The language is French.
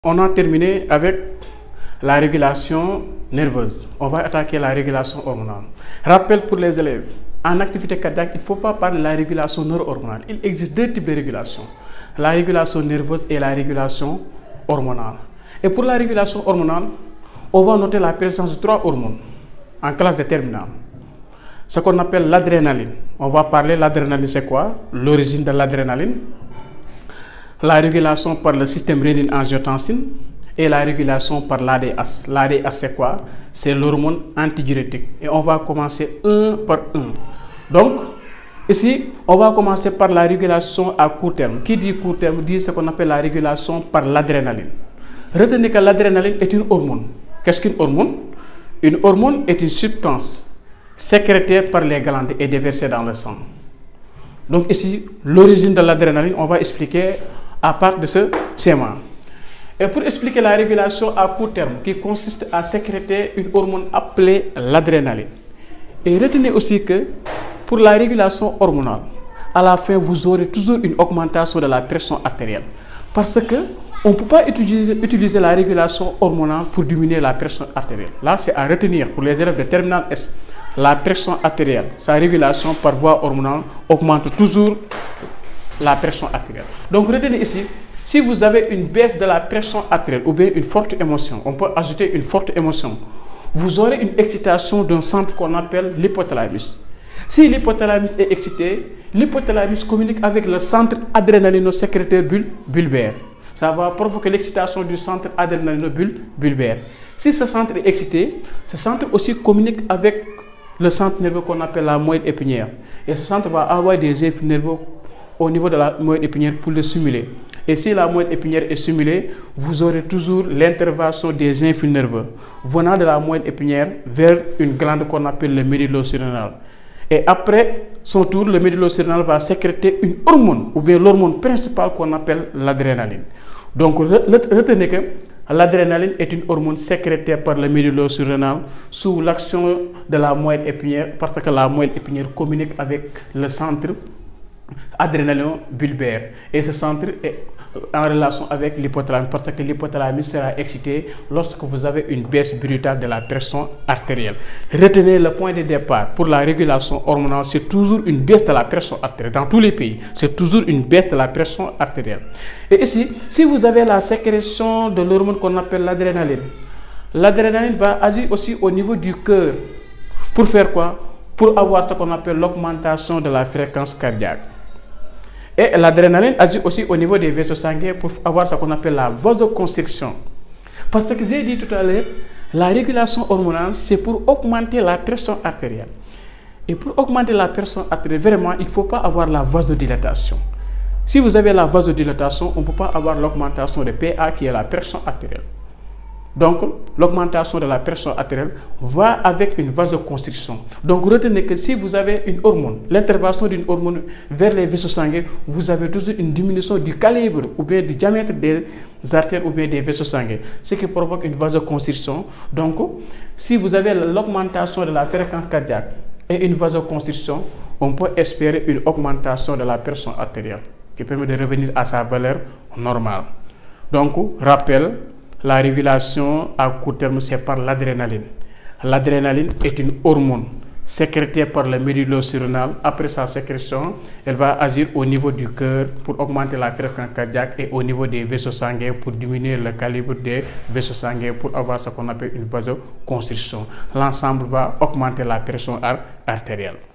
On a terminé avec la régulation nerveuse. On va attaquer la régulation hormonale. Rappel pour les élèves, en activité cardiaque, il ne faut pas parler de la régulation neuro-hormonale. Il existe deux types de régulation. La régulation nerveuse et la régulation hormonale. Et pour la régulation hormonale, on va noter la présence de trois hormones en classe de terminale. Ce qu'on appelle l'adrénaline. On va parler de l'adrénaline, c'est quoi? L'origine de l'adrénaline. La régulation par le système rénine-angiotensine et la régulation par l'ADH. L'ADH, c'est quoi? C'est l'hormone antidiurétique. Et on va commencer un par un. Donc, ici, on va commencer par la régulation à court terme. Qui dit court terme dit ce qu'on appelle la régulation par l'adrénaline. Retenez que l'adrénaline est une hormone. Qu'est-ce qu'une hormone? Une hormone est une substance sécrétée par les glandes et déversée dans le sang. Donc ici, l'origine de l'adrénaline, on va expliquer à part de ce schéma. Et pour expliquer la régulation à court terme, qui consiste à sécréter une hormone appelée l'adrénaline. Et retenez aussi que pour la régulation hormonale, à la fin, vous aurez toujours une augmentation de la pression artérielle. Parce que on ne peut pas utiliser la régulation hormonale pour diminuer la pression artérielle. Là, c'est à retenir pour les élèves de terminale S. La pression artérielle, sa régulation par voie hormonale augmente toujours la pression artérielle. Donc retenez ici, si vous avez une baisse de la pression artérielle ou bien une forte émotion, on peut ajouter une forte émotion, vous aurez une excitation d'un centre qu'on appelle l'hypothalamus. Si l'hypothalamus est excité, l'hypothalamus communique avec le centre adrénalino-sécréteur bulbaire. Ça va provoquer l'excitation du centre adrénalino-bulbaire. Si ce centre est excité, ce centre aussi communique avec le centre nerveux qu'on appelle la moelle épinière. Et ce centre va avoir des effets nerveux au niveau de la moelle épinière pour le stimuler. Et si la moelle épinière est stimulée, vous aurez toujours l'intervention des influx nerveux venant de la moelle épinière vers une glande qu'on appelle le médulo-surrénal. Et après son tour, le médulo-surrénal va sécréter une hormone, ou bien l'hormone principale qu'on appelle l'adrénaline. Donc retenez que l'adrénaline est une hormone sécrétée par le médulo-surrénal sous l'action de la moelle épinière, parce que la moelle épinière communique avec le centre adrénalino-bulbaire. Et ce centre est en relation avec l'hypothalamus, parce que l'hypothalamus sera excité lorsque vous avez une baisse brutale de la pression artérielle. Retenez le point de départ pour la régulation hormonale, c'est toujours une baisse de la pression artérielle. Dans tous les pays, c'est toujours une baisse de la pression artérielle. Et ici, si vous avez la sécrétion de l'hormone qu'on appelle l'adrénaline, l'adrénaline va agir aussi au niveau du cœur. Pour faire quoi? Pour avoir ce qu'on appelle l'augmentation de la fréquence cardiaque. Et l'adrénaline agit aussi au niveau des vaisseaux sanguins pour avoir ce qu'on appelle la vasoconstriction. Parce que j'ai dit tout à l'heure, la régulation hormonale, c'est pour augmenter la pression artérielle. Et pour augmenter la pression artérielle, vraiment, il ne faut pas avoir la vasodilatation. Si vous avez la vasodilatation, on ne peut pas avoir l'augmentation de PA qui est la pression artérielle. Donc, l'augmentation de la pression artérielle va avec une vasoconstriction. Donc, retenez que si vous avez une hormone, l'intervention d'une hormone vers les vaisseaux sanguins, vous avez toujours une diminution du calibre ou bien du diamètre des artères ou bien des vaisseaux sanguins, ce qui provoque une vasoconstriction. Donc, si vous avez l'augmentation de la fréquence cardiaque et une vasoconstriction, on peut espérer une augmentation de la pression artérielle qui permet de revenir à sa valeur normale. Donc, rappel, la régulation à court terme, c'est par l'adrénaline. L'adrénaline est une hormone sécrétée par le médulo-surrénal. Après sa sécrétion, elle va agir au niveau du cœur pour augmenter la fréquence cardiaque et au niveau des vaisseaux sanguins pour diminuer le calibre des vaisseaux sanguins pour avoir ce qu'on appelle une vasoconstriction. L'ensemble va augmenter la pression artérielle.